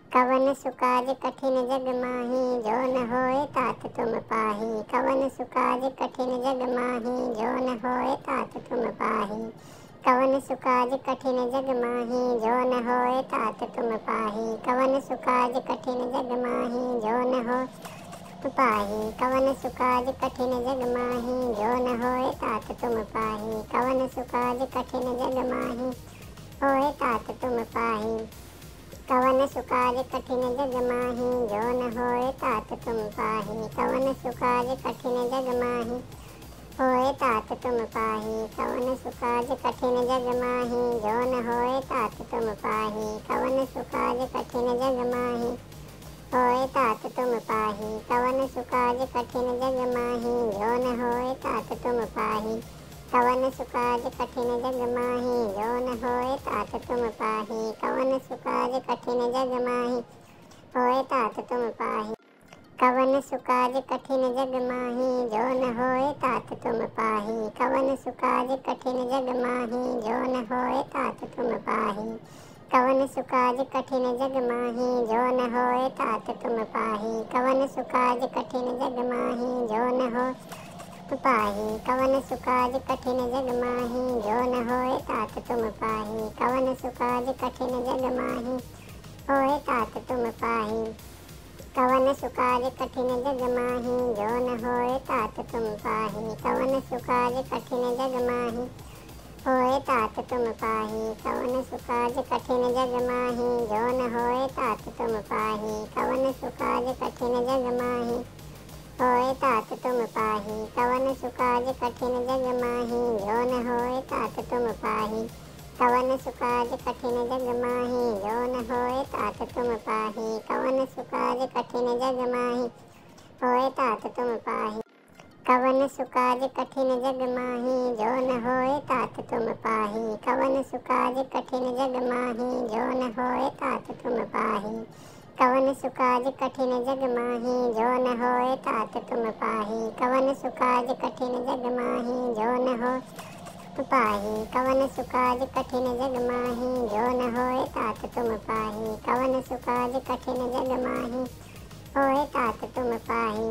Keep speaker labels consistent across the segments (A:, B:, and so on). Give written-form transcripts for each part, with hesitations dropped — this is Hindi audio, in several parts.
A: कवन सुकाज कठिन जग माही, जो न होए तात तुम पाही। कवन सुकाज कठिन जग माही, जो न होए तात तुम पाही। कवन सुकाज कठिन जग माही, जो न होए तात तुम पाही। कवन सुकाज कठिन जग माही, जो न होए पाही। कवन सुकाज कठिन जग माही, जो न होए तात तुम पाही। कवन सुकाज कठिन जग माही, होए तात तुम पाही। कवन सुकाज कठिन जग माही, जो न होए तात तुम पाही। कवन सुकाज कठिन जग माही, होए तात तुम पाही। कवन सुकाज कठिन जग माही, जो न होए तात तुम पाही। कवन सुकाज कठिन जग माही, होए तात तुम पाही। कवन सुकाज कठिन जग माही, जो न होए तात तुम पाही। कवन सुकाज कठिन जग माही, जो न होए तात तुम पाही। कवन सुकाज कठिन जग माही, होए तात तुम पाही। कवन सुकाज कठिन जग माही, जो न होए तात तुम पाही। कवन सुकाज कठिन जग माही, जो न होए तात तुम पाही। कवन सुकाज कठिन जग माही, जो न होए तात तुम पाही। कवन सुकाज कठिन जग माही, जो न होए पाही। कवन सुकाज कठिन जग माही, जो न होए तात तुम पाही। कवन सुकाज कठिन जग माही, होए तात तुम पाही। कवन सुकाज कठिन जग माही, जो न होए तात तुम पाही। कवन सुकाज कठिन जग माही, होए तात तुम पाही। कवन सुकाज कठिन जग माही, जो न होए तात तुम पाही। कवन सुकाज कठिन जग माही, होए तात तुम पाही। कवन सुकाज कठिन जग माही, जो न होए तात तुम पाही। कवन सुकाज कठिन जग माही, जो न होए तात तुम पाही। कवन सुकाज कठिन जग माही, होए तात तुम पाही। कवन सुकाज कठिन जग माही, जो न होए तात तुम पाही। कवन सुकाज कठिन जग माही, जो न होए तात तुम पाही। कवन सुकाज कठिन जग माही, जो न होए तात तुम पाही। कवन सुकाज कठिन जग माही, जो न होए पाही। कवन सुकाज कठिन जग माही, जो न होए तात तुम पाही। कवन सुकाज कठिन जग माही, होए तात तुम पाही।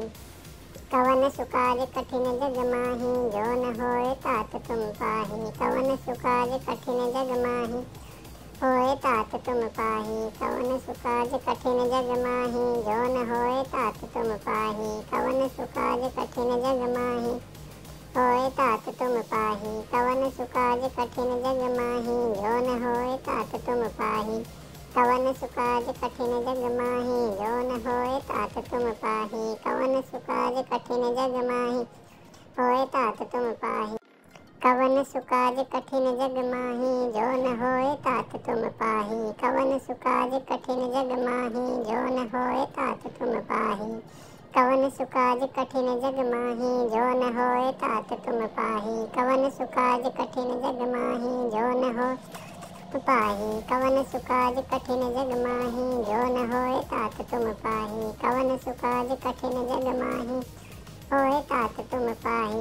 A: कवन सुकाज कठिन जग माही, जो न होए तात तुम पाही। कवन सुकाज कठिन जग माही, होए तात तुम पाही। कवन सुकाज कठिन जग माही, जो न होए तात तुम पाही। कवन सुकाज कठिन जग माही, होए तात तुम पाही। कवन सुकाज कठिन जग माही, जो न होए तात तुम पाही। कवन सुकाज कठिन जग माही, जो न होए तात तुम पाही। कवन सुकाज कठिन जग माही, होए तात तुम पाही। कवन सुकाज कठिन जग माही, जो न होए तात तुम पाही। कवन सुकाज कठिन जग माही, जो न होए तात तुम पाही। कवन सुकाज कठिन जग माही, जो न होए तात तुम पाही। कवन सुकाज कठिन जग माही, जो न होए पाही। कवन सुकाज कठिन जग माही, जो न होए तात तुम पाही। कवन सुकाज कठिन जग माही, होए तात तुम पाही।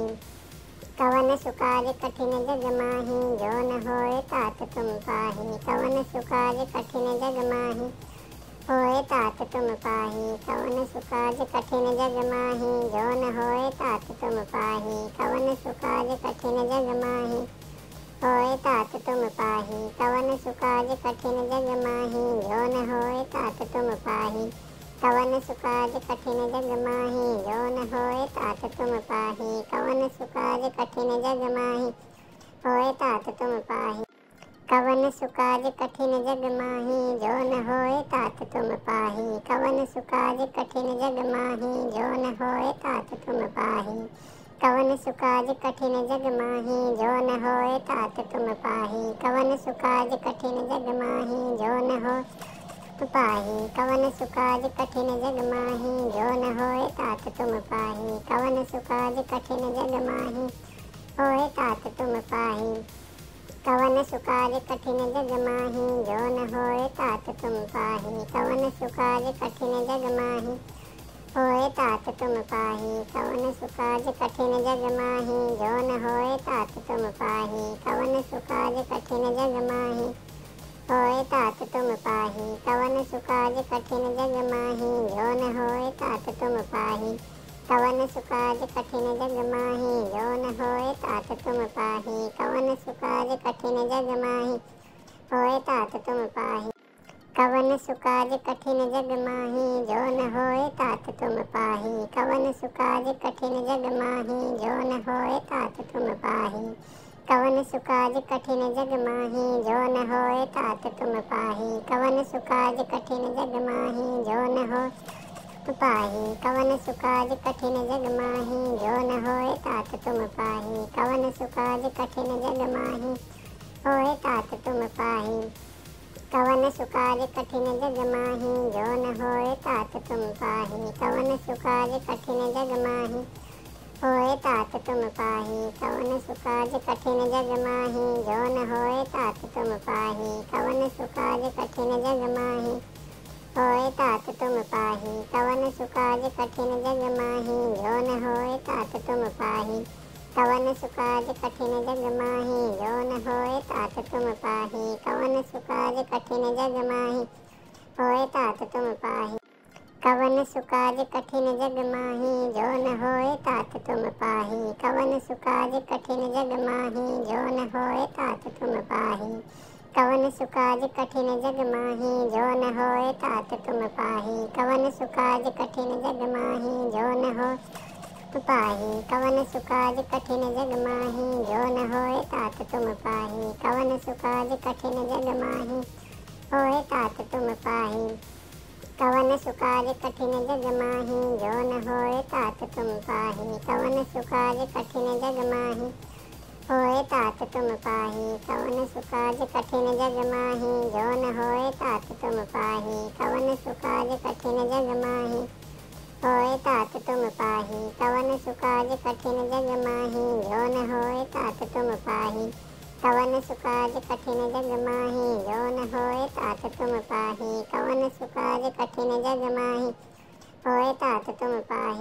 A: कवन सुकाज कठिन जग माही, जो न होए तात तुम पाही। कवन सुकाज कठिन जग माही, होए तात तुम पाही। कवन सुकाज कठिन जग माही, जो न होए तात तुम पाही। कवन सुकाज कठिन जग माही, होए तात तुम पाही। कवन सुकाज कठिन जग माही, जो न होए तात तुम पाही। कवन सुकाज कठिन जग माही, जो न होए तात तुम पाही। कवन सुकाज कठिन जग माही, होए तात तुम पाही। कवन सुकाज कठिन जग माही, जो न होए तात तुम पाही। कवन सुकाज कठिन जग माही, जो न होए तात तुम पाही। कवन सुकाज कठिन जग माही, जो न होए तात तुम पाही। कवन सुकाज कठिन जग माही, जो न होए पाही। कवन सुकाज कठिन जग माही, जो न होए तात तुम पाही। कवन सुकाज कठिन जग माही, होए तात तुम पाही। कवन सुकाज कठिन जग माही, जो न होए तात तुम पाही। कवन सुकाज कठिन जग माही, होए तात तुम पाही। कवन सुकाज कठिन जग माही, जो न होए तात तुम पाही। कवन सुकाज कठिन जग माही, होए तात तुम पाही। कवन सुकाज कठिन जग माही, जो न होए तात तुम पाही। कवन सुकाज कठिन जग माही, जो न होए तात तुम पाही। कवन सुकाज कठिन जग माही, होए तात तुम पाही। कवन सुकाज कठिन जग माही, जो न होए तात तुम पाही। कवन सुकाज कठिन जग माही, जो न होए तात तुम पाही। कवन सुकाज कठिन जग माही, जो न होए तात तुम पाही। कवन सुकाज कठिन जग माही, जो न होए पाही। कवन सुकाज कठिन जग माही, जो न होए तात तुम पाही। कवन सुकाज कठिन जग माही, होए तात तुम पाही। कवन सुकाज कठिन जग माही, जो न होए तात तुम पाही। कवन सुकाज कठिन जग माही, होए तात तुम पाही। कवन सुकाज कठिन जग माही, जो न होए तात तुम पाही। कवन सुकाज कठिन जग माही, होए तात तुम पाही। कवन सुकाज कठिन जग माही, जो न होए तात तुम पाही। कवन सुकाज कठिन जग माही, जो न होए तात तुम पाही। कवन सुकाज कठिन जग माही, होए तात तुम पाही। कवन सुकाज कठिन जग माही, जो न होए तात तुम पाही। कवन सुकाज कठिन जग माही, जो न होए तात तुम पाही। कवन सुकाज कठिन जग माही, जो न होए तात तुम पाही। कवन सुकाज कठिन जग माही, जो न होए पाही। कवन सुकाज कठिन जग माही, जो न होए तात तुम पाही। कवन सुकाज कठिन जग माही, होए तात तुम पाही। कवन सुकाज कठिन जग माही, जो न होए तात तुम पाही। कवन सुकाज कठिन जग माही, होए तात तुम पाही। कवन सुकाज कठिन जग माही, जो न होए तात तुम पाही। कवन सुकाज कठिन जग माही, होए तात तुम पाही। कवन सुकाज कठिन जग माही, जो न होए तात तुम पाही। कवन सुकाज कठिन जग माही, जो न होए तात तुम पाही। कवन सुकाज कठिन जग माही, होए तात तुम पाही।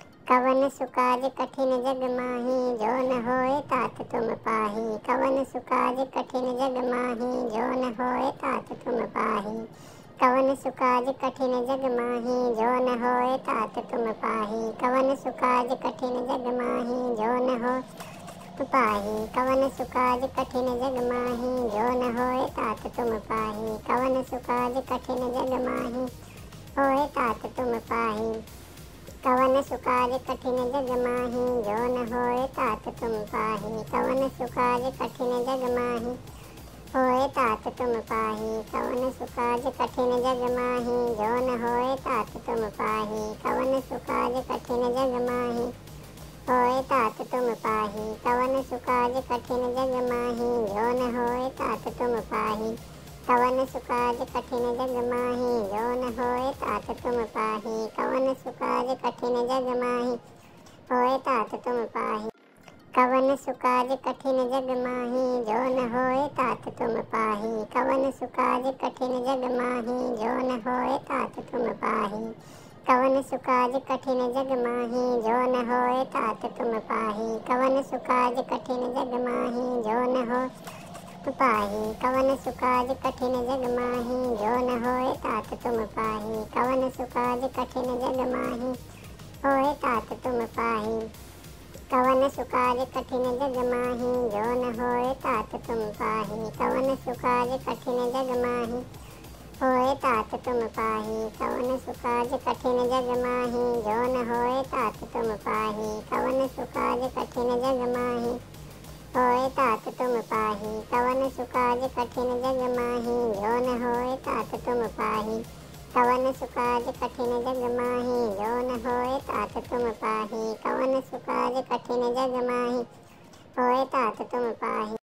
A: कवन सुकाज कठिन जग माही, जो न होए तात तुम पाही। कवन सुकाज कठिन जग माही, जो न होए तात तुम पाही। कवन सुकाज कठिन जग माही, जो न होए तात तुम पाही। कवन सुकाज कठिन जग माही, जो न होए पाही। कवन सुकाज कठिन जग माही, जो न होए तात तुम पाही। कवन सुकाज कठिन जग माही, होए तात तुम पाही। कवन सुकाज कठिन जग माही, जो न होए तात तुम पाही। कवन सुकाज कठिन जग माही, होए तात तुम पाही। कवन सुकाज कठिन जग माही, जो न होए तात तुम पाही। कवन सुकाज कठिन जग माही, होए तात तुम पाही। कवन सुकाज कठिन जग माही, जो न होए तात तुम पाही। कवन सुकाज कठिन जग माही, जो न होए तात तुम पाही। कवन सुकाज कठिन जग माही, होए तात तुम पाही। कवन सुकाज कठिन जग माही, जो न होए तात तुम पाही। कवन सुकाज कठिन जग माही, जो न होए तात तुम पाही। कवन सुकाज कठिन जग माही, जो न होए तात तुम पाही। कवन सुकाज कठिन जग माही, जो न होए पाही। कवन सुकाज कठिन जग माही, जो न होए तात तुम पाही। कवन सुकाज कठिन जग माही, होए तात तुम पाही। कवन सुकाज कठिन जग माही, जो न होए तात तुम पाही। कवन सुकाज कठिन जग माही, होए तात तुम पाही। कवन सुकाज कठिन जग माही, जो न होए तात तुम पाही। कवन सुकाज कठिन जग माही, होए तात तुम पाही। कवन सुकाज कठिन जग माही, जो न होए तात तुम पाही। कवन सुकाज कठिन जग माही, जो न होए तात तुम पाही। कवन सुकाज कठिन जग माही, होए तात तुम पाही।